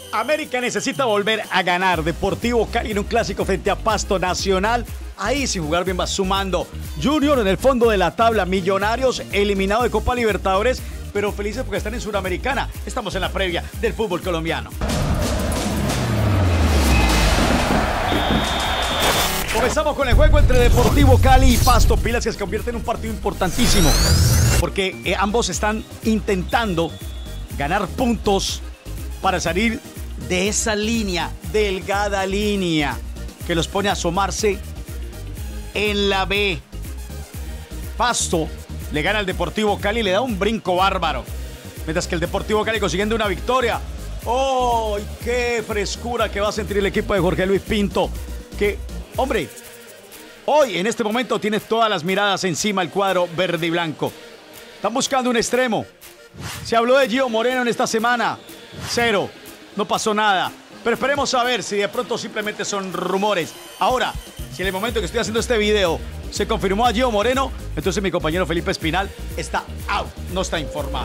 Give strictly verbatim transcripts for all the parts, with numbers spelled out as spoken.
América necesita volver a ganar. Deportivo Cali en un clásico frente a Pasto Nacional. Ahí sin jugar bien va sumando. Junior en el fondo de la tabla. Millonarios eliminado de Copa Libertadores, pero felices porque están en Suramericana. Estamos en la previa del fútbol colombiano. Comenzamos con el juego entre Deportivo Cali y Pasto. Pilas que se convierte en un partido importantísimo porque eh, ambos están intentando ganar puntos para salir de esa línea, delgada línea, que los pone a asomarse en la B. Pasto le gana al Deportivo Cali y le da un brinco bárbaro. Mientras que el Deportivo Cali consiguiendo una victoria. ¡Oh, qué frescura que va a sentir el equipo de Jorge Luis Pinto! Que, hombre, hoy en este momento tiene todas las miradas encima el cuadro verde y blanco. Están buscando un extremo. Se habló de Gio Moreno en esta semana. Cero. No pasó nada. Pero esperemos a ver si de pronto simplemente son rumores. Ahora, si en el momento que estoy haciendo este video se confirmó a Gio Moreno, entonces mi compañero Felipe Espinal está out, no está informado.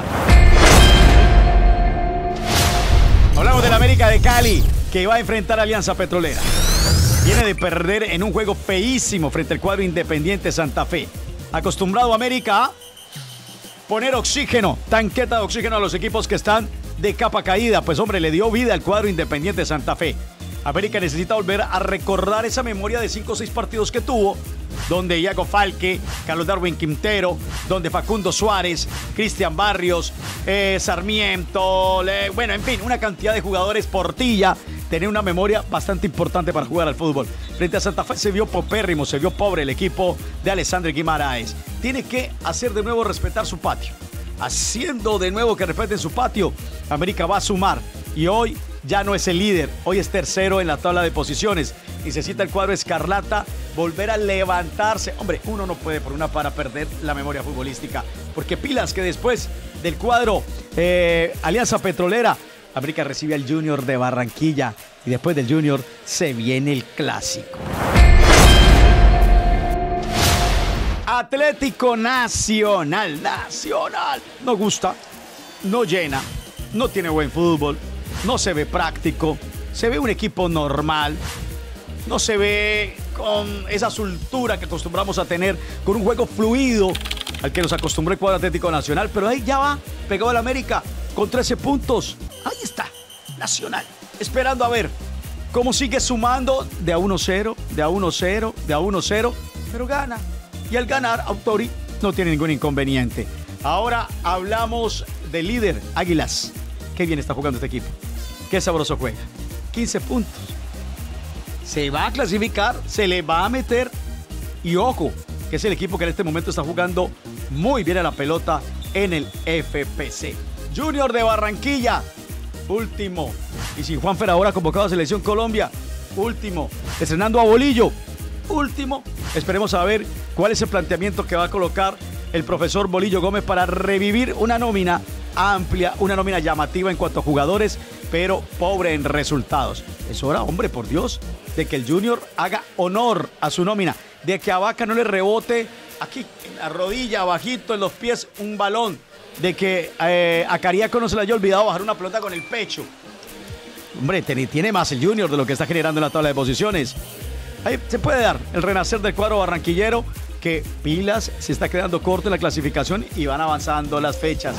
Hablamos del América de Cali, que va a enfrentar a Alianza Petrolera. Viene de perder en un juego feísimo frente al cuadro Independiente Santa Fe. Acostumbrado América a poner oxígeno, tanqueta de oxígeno a los equipos que están de capa caída. Pues hombre, le dio vida al cuadro Independiente Santa Fe. América necesita volver a recordar esa memoria de cinco o seis partidos que tuvo, donde Iago Falque, Carlos Darwin Quintero, donde Facundo Suárez, Cristian Barrios, eh, Sarmiento, le, bueno, en fin, una cantidad de jugadores. Portilla tenía una memoria bastante importante para jugar al fútbol. Frente a Santa Fe se vio popérrimo, se vio pobre el equipo de Alessandro Guimaraes. Tiene que hacer de nuevo respetar su patio. Haciendo de nuevo que respeten su patio, América va a sumar. Y hoy ya no es el líder, hoy es tercero en la tabla de posiciones. Necesita el cuadro escarlata volver a levantarse. Hombre, uno no puede por una para perder la memoria futbolística. Porque pilas que después del cuadro eh, Alianza Petrolera, América recibe al Junior de Barranquilla. Y después del Junior se viene el clásico. Atlético Nacional, Nacional. No gusta, no llena, no tiene buen fútbol, no se ve práctico, se ve un equipo normal, no se ve con esa soltura que acostumbramos a tener, con un juego fluido al que nos acostumbró el cuadro Atlético Nacional, pero ahí ya va, pegado al América, con trece puntos. Ahí está, Nacional, esperando a ver cómo sigue sumando de a uno cero, de a uno cero, de a uno cero, pero gana. Y al ganar, Autori no tiene ningún inconveniente. Ahora hablamos del líder, Águilas. Qué bien está jugando este equipo. Qué sabroso juega. quince puntos. Se va a clasificar, se le va a meter. Y ojo, que es el equipo que en este momento está jugando muy bien a la pelota en el F P C. Junior de Barranquilla, último. Y sin Juanfer ahora convocado a Selección Colombia, último. Estrenando a Bolillo, último. Esperemos a ver cuál es el planteamiento que va a colocar el profesor Bolillo Gómez para revivir una nómina amplia, una nómina llamativa en cuanto a jugadores, pero pobre en resultados. Es hora, hombre, por Dios, de que el Junior haga honor a su nómina, de que a Vaca no le rebote aquí en la rodilla, abajito, en los pies, un balón, de que eh, a Cariaco no se le haya olvidado bajar una pelota con el pecho. Hombre, tiene más el Junior de lo que está generando en la tabla de posiciones. Ahí se puede dar el renacer del cuadro barranquillero, que pilas se está quedando corto en la clasificación y van avanzando las fechas.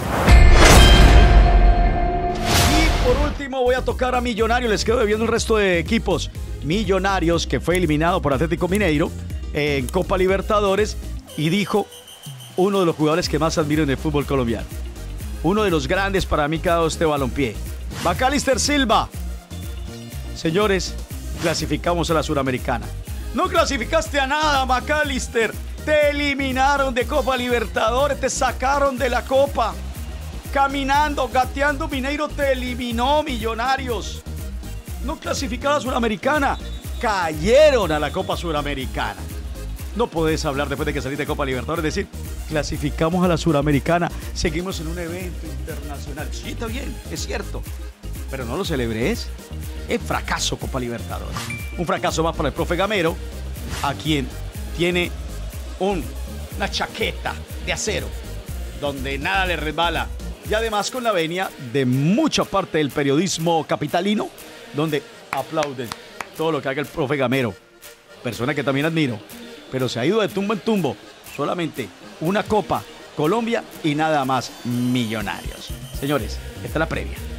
Y por último voy a tocar a Millonarios, les quedo debiendo el resto de equipos. Millonarios, que fue eliminado por Atlético Mineiro en Copa Libertadores, y dijo uno de los jugadores que más admiro en el fútbol colombiano. Uno de los grandes para mí que ha dado este balompié. Macalister Silva. Señores, clasificamos a la Suramericana. No clasificaste a nada, Macalister. Te eliminaron de Copa Libertadores, te sacaron de la Copa. Caminando, gateando, Mineiro te eliminó, Millonarios. No clasificaron a la Suramericana, cayeron a la Copa Suramericana. No podés hablar después de que salís de Copa Libertadores, decir, clasificamos a la Suramericana, seguimos en un evento internacional. Sí, está bien, es cierto, pero no lo celebres. Es fracaso Copa Libertadores. Un fracaso más para el profe Gamero, a quien tiene un, una chaqueta de acero, donde nada le resbala. y además con la venia de mucha parte del periodismo capitalino, donde aplauden todo lo que haga el profe Gamero, persona que también admiro, pero se ha ido de tumbo en tumbo, solamente una Copa Colombia y nada más. Millonarios. Señores, esta es la previa.